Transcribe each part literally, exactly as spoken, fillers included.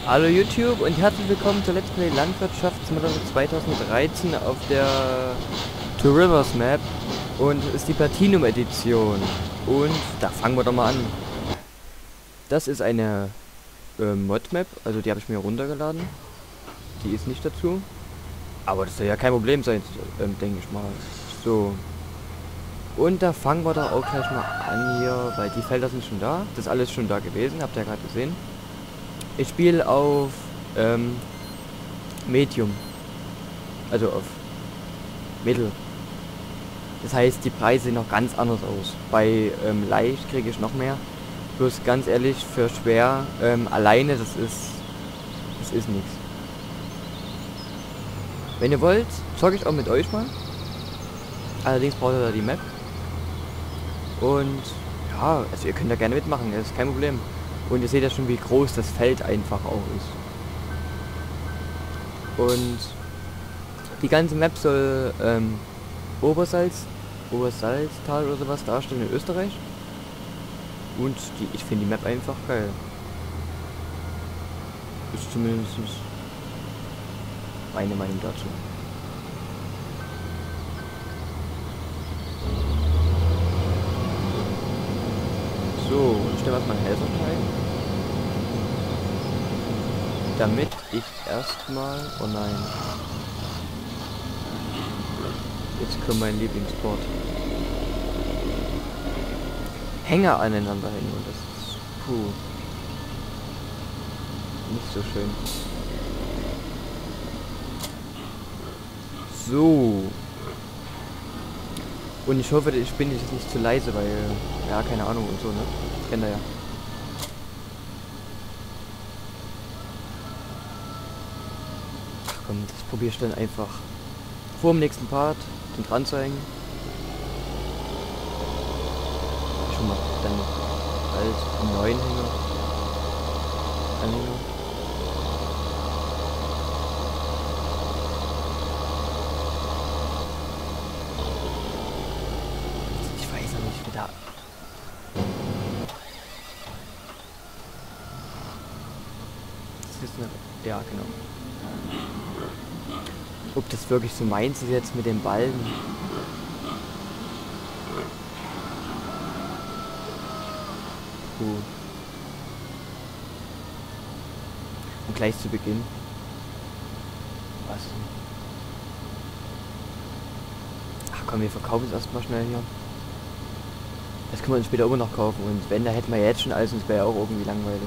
Hallo YouTube und herzlich willkommen zur Let's Play Landwirtschaftssimulator zweitausenddreizehn auf der Two Rivers Map und ist die Platinum Edition. Und da fangen wir doch mal an. Das ist eine äh, Mod-Map, also die habe ich mir runtergeladen. Die ist nicht dazu. Aber das soll ja kein Problem sein, ähm, denke ich mal. So. Und da fangen wir doch auch gleich mal an hier, weil die Felder sind schon da. Das ist alles schon da gewesen, habt ihr ja gerade gesehen. Ich spiele auf ähm, Medium. Also auf Mittel. Das heißt, die Preise sehen noch ganz anders aus. Bei ähm, leicht kriege ich noch mehr. Bloß ganz ehrlich, für schwer ähm, alleine, das ist das ist nichts. Wenn ihr wollt, zocke ich auch mit euch mal. Allerdings braucht ihr da die Map. Und ja, also ihr könnt da gerne mitmachen, das ist kein Problem. Und ihr seht ja schon, wie groß das Feld einfach auch ist. Und die ganze Map soll ähm, Obersalz, Obersalztal oder sowas darstellen in Österreich. Und die, ich finde die Map einfach geil. Ist zumindest meine Meinung dazu. So, ich stelle mal einen Helfer rein. Damit ich erstmal... Oh nein. Jetzt kommt mein Lieblingsport. Hänger aneinander hängen und das ist... Puh. Nicht so schön. So. Und ich hoffe, ich bin jetzt nicht zu leise, weil... Ja, keine Ahnung und so, ne? Kennt ihr ja. Ach komm, das probiere ich dann einfach vor dem nächsten Part zum dran zeigen. Schon mal dann als neuen Hänger. Anhänger. Ich weiß noch nicht, wie da... Das ist eine... Ja, genau. Ob das wirklich so meins ist jetzt mit dem Ballen. Puh. Und gleich zu Beginn. Was? Ach komm, wir verkaufen es erstmal schnell hier. Das können wir uns später immer noch kaufen. Und wenn, da hätten wir jetzt schon alles und es wäre ja auch irgendwie langweilig.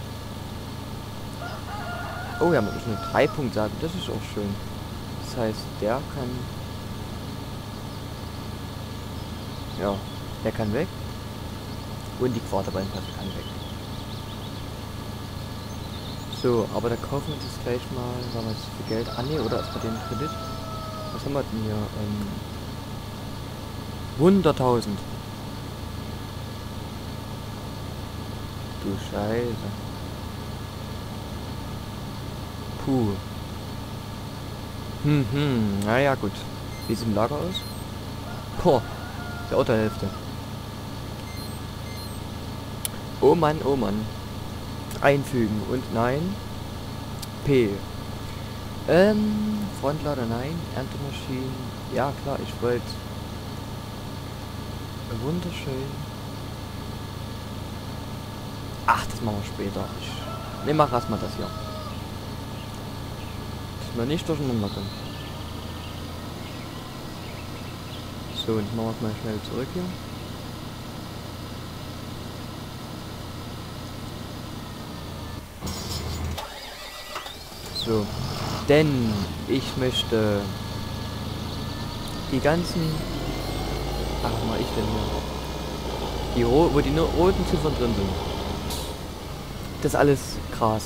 Oh, wir haben wirklich eine drei Punkt Saat. Das ist auch schön. Das heißt, der kann... Ja, der kann weg. Und die Quarterbeinpasse kann weg. So, aber da kaufen wir uns gleich mal... Sagen wir jetzt für Geld? Ah ne, oder erstmal den Kredit. Was haben wir denn hier? Ähm, hunderttausend. Du Scheiße. Puh. Hm, hm, naja, gut. Wie sieht im Lager aus? Boah, der Autohälfte. Oh Mann, oh Mann. Einfügen und nein. P. Ähm, Frontlader nein. Erntemaschinen. Ja, klar, ich wollte. Wunderschön. Ach, das machen wir später. Ich ne, mach erstmal das hier. Mal nicht durcheinander kommen. So, und ich mache mal schnell zurück hier. So, denn ich möchte die ganzen... Ach, was mache ich denn hier? Die Ro wo die nur roten Ziffern drin sind. Das ist alles Gras.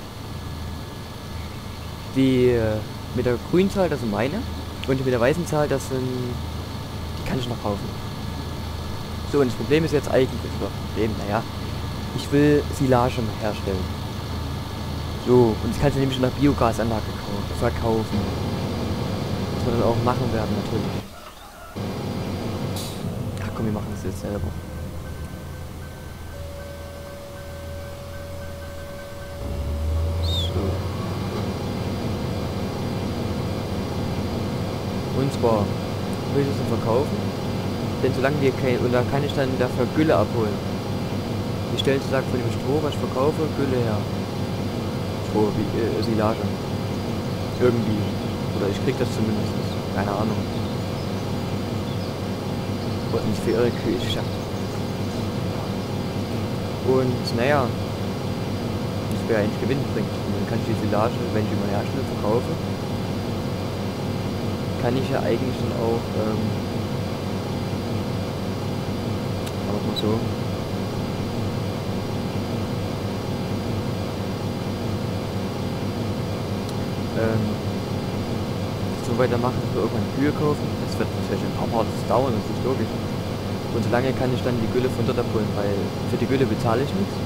Die äh, mit der grünen Zahl, das sind meine. Und die mit der weißen Zahl, das sind... Die kann ich noch kaufen. So, und das Problem ist jetzt eigentlich... Oder Problem, naja. Ich will Silage herstellen. So, und das kannst du nämlich in der Biogasanlage verkaufen. Das wir dann auch machen werden, natürlich. Ach komm, wir machen das jetzt selber. So. Und zwar will ich es verkaufen, denn solange wir kein, und da kann ich dann dafür Gülle abholen. Die stellen sozusagen von dem Stroh, was ich verkaufe, Gülle her. Stroh, wie äh, Silage. Irgendwie. Oder ich krieg das zumindest. Keine Ahnung. Und nicht für ihre Küche. Und naja, das wäre eigentlich Gewinn bringt. Und dann kann ich die Silage, wenn ich die mal herstelle, verkaufe, kann ich ja eigentlich dann auch, ähm, sagen wir mal so, ähm, so weitermachen, dass wir irgendwann Kühe kaufen. Das wird natürlich ein paar Mal dauern, das ist logisch. Und solange kann ich dann die Gülle von dort abholen, weil für die Gülle bezahle ich nichts.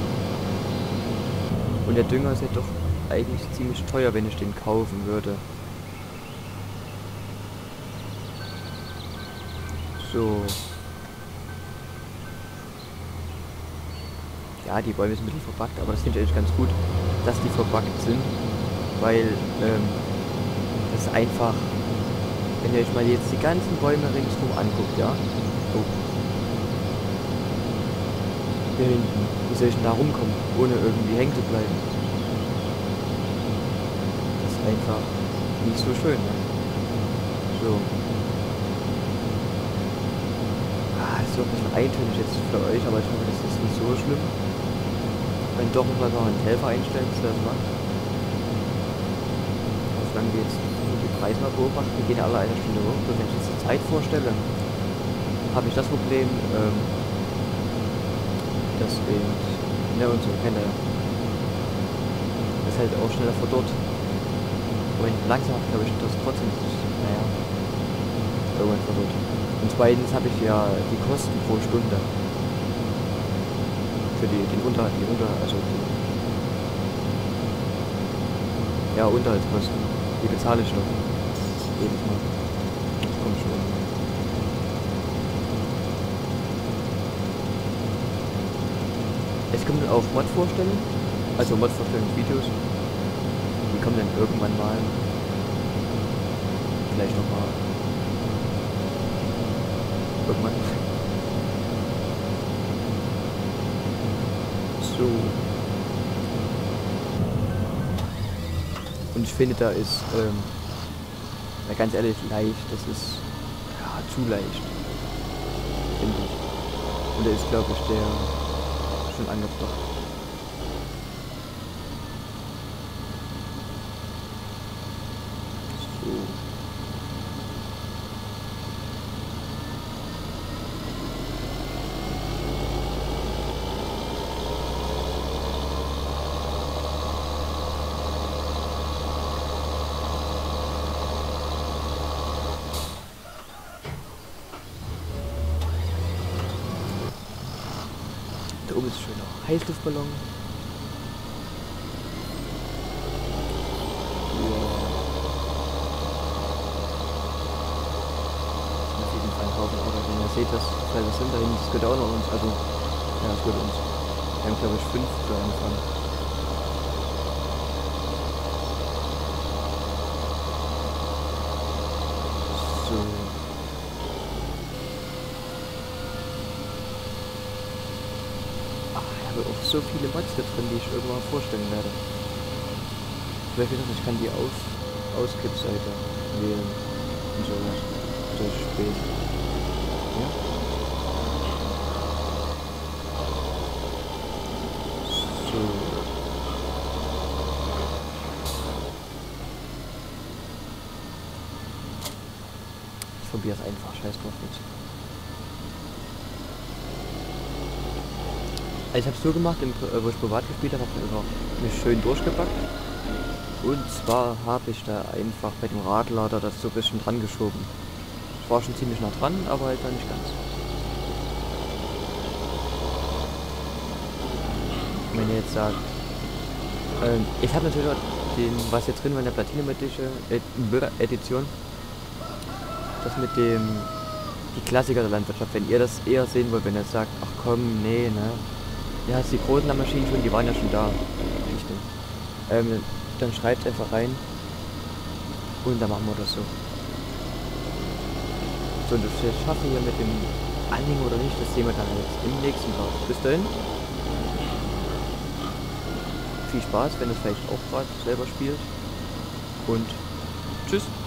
Und der Dünger ist ja doch eigentlich ziemlich teuer, wenn ich den kaufen würde. So. Ja, die Bäume sind ein bisschen verpackt, aber das finde ich eigentlich ganz gut, dass die verpackt sind. Weil, ähm, das ist einfach, wenn ihr euch mal jetzt die ganzen Bäume ringsrum anguckt, ja. Oh. Hier hinten. Wie soll ich denn da rumkommen, ohne irgendwie hängen zu bleiben? Das ist einfach nicht so schön, ne? So. Ah, das ist doch ein bisschen eintönig jetzt für euch, aber ich hoffe, das ist nicht so schlimm. Wenn doch, muss man noch einen Helfer einstellen, dass der das macht. Und solange wir jetzt die Preise mal beobachten, wir gehen alle eine Stunde hoch. Und wenn ich jetzt die Zeit vorstelle, habe ich das Problem, ähm, dass eben, ne, und so, kennt ihr ja. Das ist halt auch schneller verdorrt. Aber wenn ich langsam habe, glaube ich, das trotzdem, naja, irgendwann verdorrt. Und zweitens habe ich ja die Kosten pro Stunde. Für die, den Unter, die Unter, also die, ja, Unterhaltskosten. Die bezahle ich doch. Jedes Mal. Das kommt schon. Es kommt auch Mod-Vorstellungen, also Mod-Vorstellungsvideos. Die kommen dann irgendwann mal. Vielleicht nochmal. Irgendwann. So. Und ich finde, da ist, ähm, ja, ganz ehrlich, leicht, das ist, ja, zu leicht. Finde ich. Und da ist, glaube ich, der schon angebracht. So. Da oben ist ein schöner Heißluftballon. Ja. Auf jeden Fall ein Haufen Arbeit. Wenn ihr seht, das Teil das sind da hinten, das gehört auch noch uns. Also, ja, das gehört uns. Wir haben, glaube ich, fünf zu Anfang. So. Auch so viele Mods da drin, die ich irgendwann vorstellen werde. Vielleicht noch, ich kann die Aus Auskippseite wählen und sowas. So spät. Ja. So. Ich probiere es einfach, scheiß drauf jetzt. Also ich habe es so gemacht, im, wo ich privat gespielt habe, habe ich einfach mich schön durchgepackt. Und zwar habe ich da einfach bei dem Radlader das so ein bisschen dran geschoben. Ich war schon ziemlich nah dran, aber halt dann nicht ganz. Wenn ihr jetzt sagt, ähm, ich habe natürlich auch den, was jetzt drin war in der Platinum Edition, das mit dem, die Klassiker der Landwirtschaft, wenn ihr das eher sehen wollt, wenn ihr sagt, ach komm, nee, ne. Ja, die großen Maschinen schon, die waren ja schon da. Richtig. Ähm, dann schreibt einfach rein. Und dann machen wir das so. So, und das wir schaffen hier mit dem Anhänger oder nicht, das sehen wir dann jetzt im nächsten Part. Bis dahin. Viel Spaß, wenn ihr vielleicht auch gerade selber spielt. Und tschüss.